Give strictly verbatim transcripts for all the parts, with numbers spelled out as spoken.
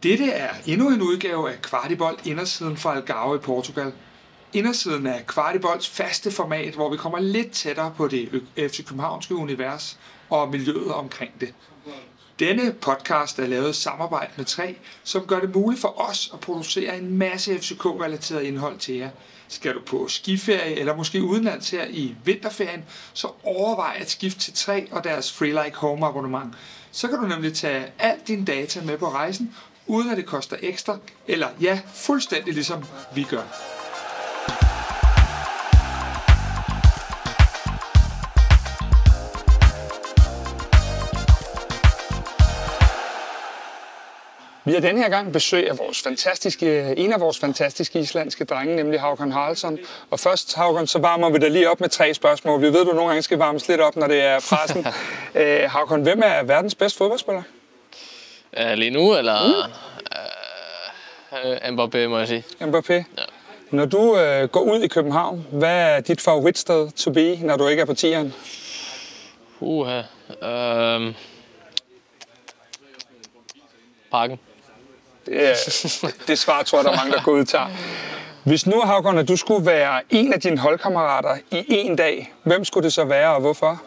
Dette er endnu en udgave af Kvartibold Indersiden fra Algarve i Portugal. Indersiden er Kvartibolds faste format, hvor vi kommer lidt tættere på det F C Københavnske univers og miljøet omkring det. Denne podcast er lavet i samarbejde med tre, som gør det muligt for os at producere en masse F C K-relateret indhold til jer. Skal du på skiferie eller måske udenlands her i vinterferien, så overvej at skifte til tre og deres Free Like Home abonnement. Så kan du nemlig tage alt din data med på rejsen, uden at det koster ekstra, eller ja, fuldstændig ligesom vi gør. Vi har denne her gang besøg af vores fantastiske, en af vores fantastiske islandske drenge, nemlig Hákon Haraldsson. Og først, Hákon, så varmer vi dig lige op med tre spørgsmål. Vi ved, at du nogle gange skal varmes lidt op, når det er pressen. Æ, Hákon, hvem er verdens bedste fodboldspiller? Uh, lige nu, eller? Mm. Uh, Mbappé, må jeg sige. Mbappé? Ja. Når du uh, går ud i København, hvad er dit favoritsted to be, når du ikke er på tieren? Uha. Uh, Parken. Det, det svar tror jeg, der er mange, der går ud og tager. Hvis nu, Hákon, at du skulle være en af dine holdkammerater i en dag, hvem skulle det så være, og hvorfor?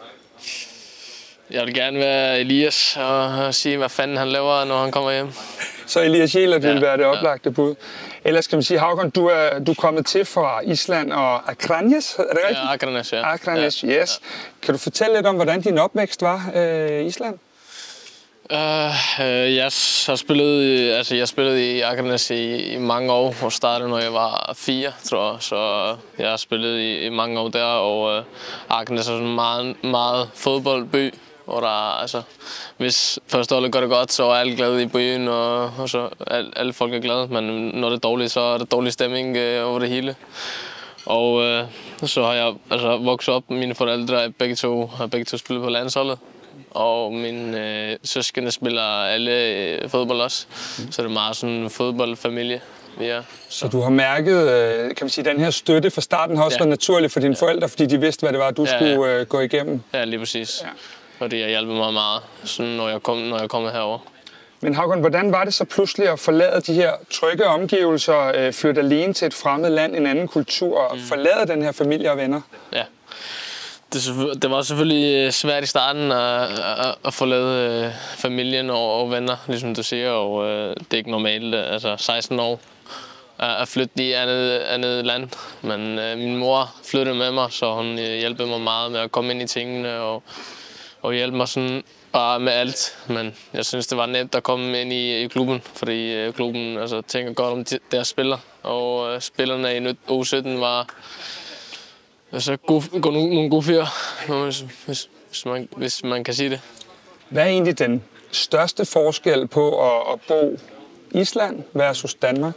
Jeg vil gerne være Elias og sige, hvad fanden han laver, når han kommer hjem. Så Elias Jæler vil ja, være det oplagte ja. bud. Ellers kan man sige, Hákon, du er, du er kommet til fra Island og Akranes, er det rigtigt? Ja, Akranes, ja. Akranes, ja. Yes. Ja. Kan du fortælle lidt om, hvordan din opvækst var øh, i Island? Uh, uh, jeg har spillet, altså jeg spillede i Akranes i, i mange år, og startede, når jeg var fire, tror jeg. Så jeg har spillet i, i mange år der, og uh, Akranes er sådan en meget, meget fodboldby, hvor der, altså, hvis første holdet gør det godt, så er alle glade i byen, og, og så alle, alle folk er glade. Men når det er dårligt, så er der dårlig stemning uh, over det hele. Og uh, så har jeg altså, vokset op, mine forældre begge to, har begge to spillet på landsholdet. Og mine øh, søskende spiller alle øh, fodbold også, mm. så det er meget sådan en fodboldfamilie, vi er. Så. så du har mærket, øh, kan man sige, den her støtte fra starten har også ja. været naturlig for dine ja. forældre, fordi de vidste, hvad det var, du ja, skulle øh, gå igennem? Ja, lige præcis. Ja. Og det har hjulpet mig meget, sådan, når jeg kom, når jeg kom herover. Men Hákon, hvordan var det så pludselig at forlade de her trygge omgivelser, øh, flytte alene til et fremmed land, en anden kultur, og mm. forlade den her familie og venner? Ja. Det, det var selvfølgelig svært i starten at, at, at forlade øh, familien og, og venner, ligesom du siger, og øh, det er ikke normalt, altså seksten år, at flytte i andet, andet land. Men øh, min mor flyttede med mig, så hun øh, hjalp mig meget med at komme ind i tingene og, og hjælpe mig sådan bare med alt. Men jeg synes, det var nemt at komme ind i, i klubben, fordi øh, klubben altså, tænker godt om de, deres spillere, og øh, spillerne i U sytten var Altså, gode, gode, nogle gode fyre, hvis, hvis, hvis, man, hvis man kan sige det. Hvad er egentlig den største forskel på at, at bo i Island versus Danmark?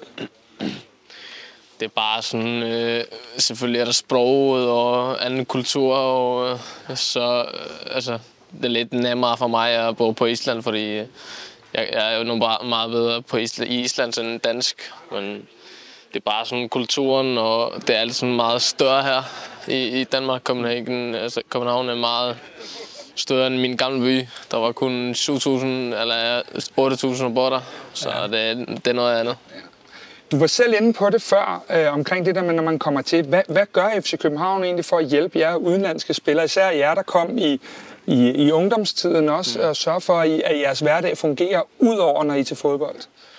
Det er bare sådan, øh, selvfølgelig er der sproget og anden kultur, og øh, så øh, altså, det er lidt nemmere for mig at bo på Island, fordi jeg, jeg er jo nogle meget bedre på Island, i Island end dansk, men det er bare sådan kulturen, og det er alt sådan meget større her i, i Danmark. København, altså København er meget større end min gamle by. Der var kun syv tusind eller otte tusind border, så ja. det, det er noget andet. Du var selv inde på det før, øh, omkring det der med, når man kommer til. Hvad, hvad gør F C København egentlig for at hjælpe jer udenlandske spillere, især jer, der kom i, i, i ungdomstiden også, mm. og sørge for, at, I, at jeres hverdag fungerer, udover når I er til fodbold?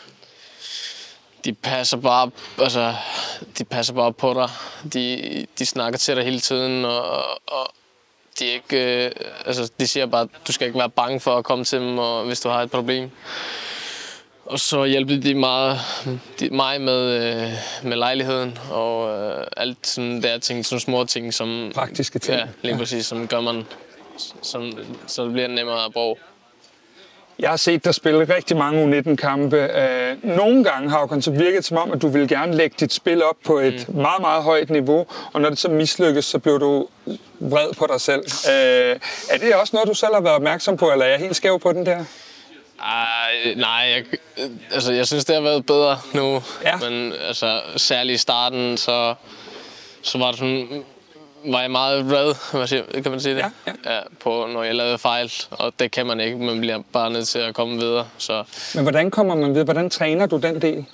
De passer bare, altså, de passer bare på dig. De, de snakker til dig hele tiden, og, og de, er ikke, øh, altså, de siger bare, at du skal ikke være bange for at komme til dem, og, hvis du har et problem. Og så hjælper de, meget, de mig med, øh, med lejligheden, og øh, alt sådan der ting, sådan små ting, som... Praktiske ting. Ja, lige præcis, som gør man, som, så det bliver nemmere at bruge. Jeg har set dig spille rigtig mange U nitten-kampe. Nogle gange, Hákon, så virkede det som om, at du ville gerne lægge dit spil op på et mm. meget, meget højt niveau, og når det så mislykkes, så blev du vred på dig selv. Er det også noget, du selv har været opmærksom på, eller er jeg helt skæv på den der? Ej, nej, jeg, altså, jeg synes, det har været bedre nu, ja. Men altså, særligt i starten, så, så var det sådan var jeg meget vred, kan man sige det, ja, ja. Ja, på når jeg lavede fejl, og det kan man ikke, man bliver bare nødt til at komme videre. Så. Men hvordan kommer man videre? Hvordan træner du den del?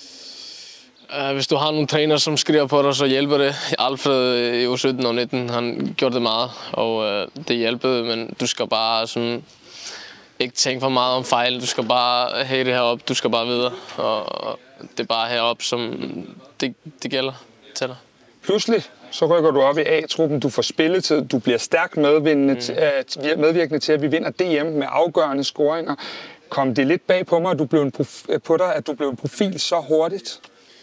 Uh, hvis du har nogle træner, som skriver på dig, så hjælper det. Alfred i U sytten og nitten, han gjorde det meget, og uh, det hjælpede, men du skal bare sådan ikke tænke for meget om fejl. Du skal bare have det heroppe, du skal bare videre, og det er bare heroppe, som det, det gælder til dig. Pludselig så rykker du op i A-truppen, du får spilletid, du bliver stærkt medvirkende, mm. til, medvirkende til, at vi vinder D M med afgørende scoringer. Kom det lidt bag på mig, at du blev en prof- på dig, at du blev en profil så hurtigt?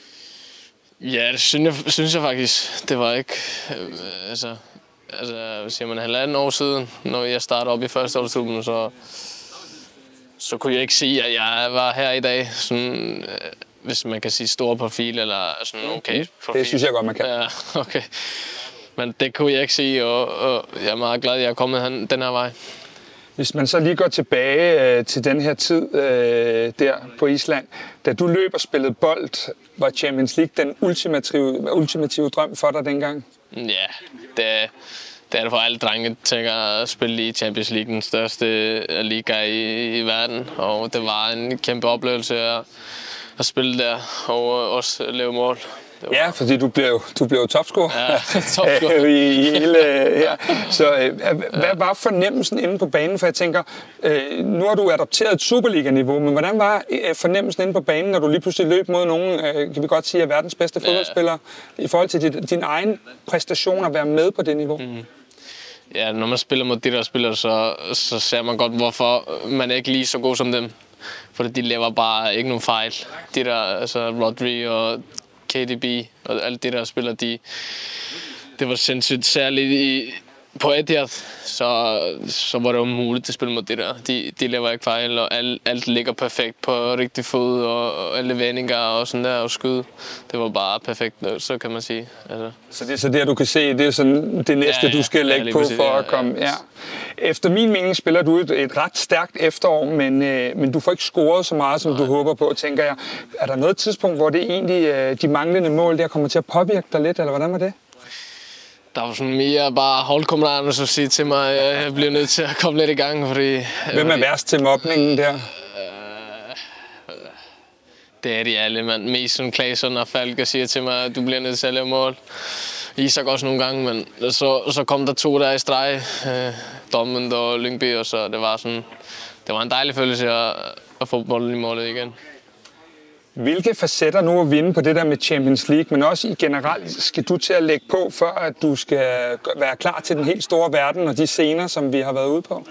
Ja, det synes jeg, synes jeg faktisk. Det var ikke... Øh, altså, altså, hvad siger man, halvanden år siden, når jeg startede op i førsteårstruppen, så, så kunne jeg ikke sige, at jeg var her i dag. Sådan, øh, hvis man kan sige stor profil, eller sådan okay profil. Det synes jeg godt, man kan. Ja, okay. Men det kunne jeg ikke sige, og, og jeg er meget glad, at jeg er kommet den her vej. Hvis man så lige går tilbage øh, til den her tid øh, der på Island, da du løb og spillede bold, var Champions League den ultimative, ultimative drøm for dig dengang? Ja, det, det er det for alle drenge, tænker at spille i Champions League, den største liga i, i verden. Og det var en kæmpe oplevelse at, at spille der og også lave mål. Ja, fordi du blev du blev topscorer ja, top i, i hele her. Så øh, hvad var fornemmelsen inde på banen? For jeg tænker, øh, nu har du adopteret et Superliga-niveau, men hvordan var øh, fornemmelsen inde på banen, når du lige pludselig løb mod nogen, øh, kan vi godt sige, er verdens bedste fodboldspiller, ja. I forhold til din, din egen præstation at være med på det niveau? Mm. Ja, når man spiller mod de der spillere, så, så ser man godt, hvorfor man er ikke lige så god som dem. For de laver bare ikke nogen fejl. De der, altså Rodri og K D B og alle de der spillere, de, det var sindssygt særligt i, på Etihad, så, så var det jo muligt at spille mod det der. De, de laver ikke fejl, og alt, alt ligger perfekt på rigtig fod, og, og alle vendinger og sådan der, og skyde. Det var bare perfekt, så kan man sige. Altså. Så det er så der, du kan se, det er sådan det næste, ja, ja, du skal lægge ja, på for ja, at komme... Ja. Efter min mening spiller du et, et ret stærkt efterår, men, øh, men du får ikke scoret så meget, som Nej. Du håber på, tænker jeg. Er der noget tidspunkt, hvor det egentlig øh, de manglende mål der kommer til at påvirke dig lidt, eller hvordan var det? Der var sådan mere bare holdkommanderende, så sige til mig, at jeg bliver nødt til at komme lidt i gang, fordi... Hvem er værst til mobningen der? Det er de alle, man. Mest sådan Claesson og Falk siger til mig, at du bliver nødt til at lave mål. Isak også nogle gange, men så, så kom der to der i streg, øh, Dortmund og Lyngby, og så det var sådan... Det var en dejlig følelse at, at få bolden i målet igen. Hvilke facetter nu at vinde på det der med Champions League, men også i generelt skal du til at lægge på, for at du skal være klar til den helt store verden og de scener, som vi har været ude på?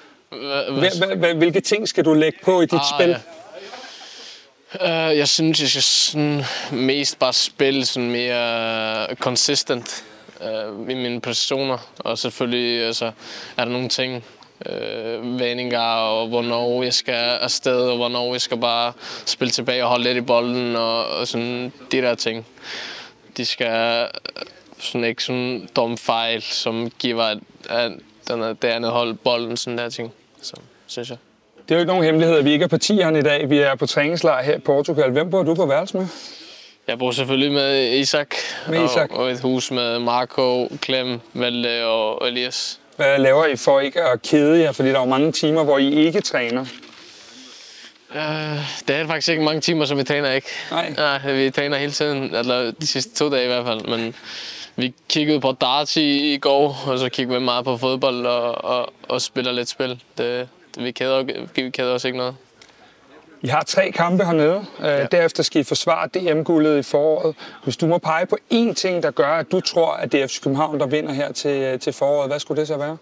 Hvilke ting skal du lægge på i dit ah, spil? Ja. Uh, jeg synes, jeg skal sådan mest bare spille sådan mere consistent uh, i mine præstationer, og selvfølgelig altså, er der nogle ting, Øh, vendinger og hvornår jeg skal afsted og hvornår jeg skal bare spille tilbage og holde lidt i bolden og, og sådan de der ting. De skal sådan ikke sådan dumme fejl, som giver at, at det andet hold bolden, sådan der ting, så synes jeg. Det er jo ikke nogen hemmelighed, at vi ikke er på tieren i dag. Vi er på træningslejr her i Portugal. Hvem bor du på værelse med? Jeg bor selvfølgelig med Isak, med Isak. Og, og et hus med Marco, Clem, Valde og Elias. Hvad laver I for ikke at kede jer? Fordi der er jo mange timer, hvor I ikke træner. Uh, det er faktisk ikke mange timer, som vi træner ikke. Nej. Nej, vi træner hele tiden, eller de sidste to dage i hvert fald. Men vi kiggede på darts i, i går, og så kiggede vi meget på fodbold og, og, og spiller lidt spil. Det, det, vi, kæder, vi kæder os ikke noget. I har tre kampe hernede. Ja. Derefter skal I forsvare D M-guldet i foråret. Hvis du må pege på én ting, der gør, at du tror, at det er F C København, der vinder her til, til foråret, hvad skulle det så være?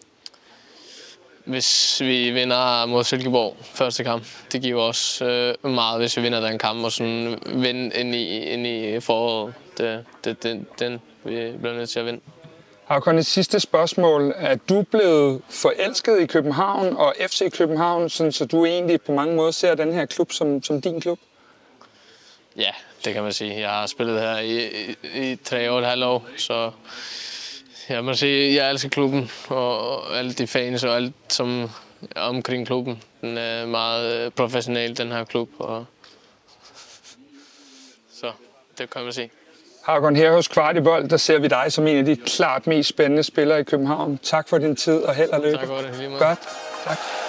Hvis vi vinder mod Silkeborg første kamp. Det giver også øh, meget, hvis vi vinder den kamp og sådan vinde ind i, ind i foråret. Det, det, det, den vi bliver nødt til at vinde. Håkon, et sidste spørgsmål. Er du blevet forelsket i København og F C København, sådan, så du egentlig på mange måder ser den her klub som, som din klub? Ja, det kan man sige. Jeg har spillet her i, i, i tre år og et halvt år, så jeg må sige, jeg elsker klubben og alle de fans og alt som er omkring klubben. Den er meget professionel, den her klub, og så det kan man sige. Hakon, her hos Kvartibold, der ser vi dig som en af de klart mest spændende spillere i København. Tak for din tid og held og lykke. Tak for det. Lige meget. Godt. Tak.